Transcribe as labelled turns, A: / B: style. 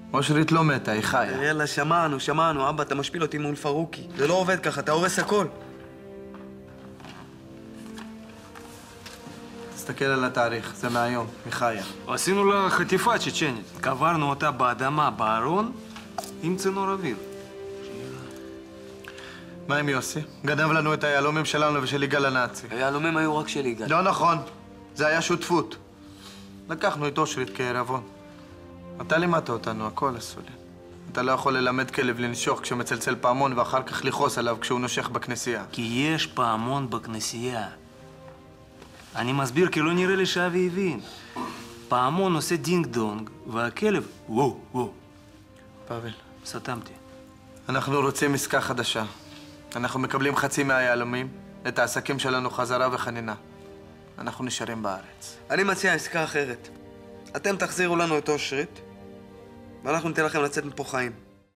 A: אושרית לא מתה, היא חיה.
B: יאללה, שמענו. אבא, אתה משפיל אותי מול פרוקי. זה לא עובד ככה, אתה הורס הכל.
A: תסתכל על התאריך, זה מהיום, היא חיה.
C: עשינו לה חטיפה צ'צ'נית. קברנו אותה באדמה בארון עם צינור אוויר.
A: מה עם יוסי? גנב לנו את היהלומים שלנו ושל יגאל הנאצי.
B: היהלומים היו רק של יגאל.
A: לא נכון, זה היה שותפות. לקחנו את אושרית כערבון. אתה לימדת אותנו, הכל עשו לי. אתה לא יכול ללמד כלב לנשוך כשמצלצל פעמון ואחר כך לכעוס עליו כשהוא נושך בכנסייה.
C: כי יש פעמון בכנסייה. אני מסביר כי לא נראה לי שאבי הבין. פעמון עושה דינג דונג והכלב וואו.
A: פאבל.
C: סתמתי.
A: אנחנו רוצים עסקה חדשה. אנחנו מקבלים חצי מהיהלומים, את העסקים שלנו חזרה וחנינה. אנחנו נשארים בארץ.
B: אני מציע עסקה אחרת. אתם תחזירו לנו את אושרית, ואנחנו ניתן לכם לצאת מפה חיים.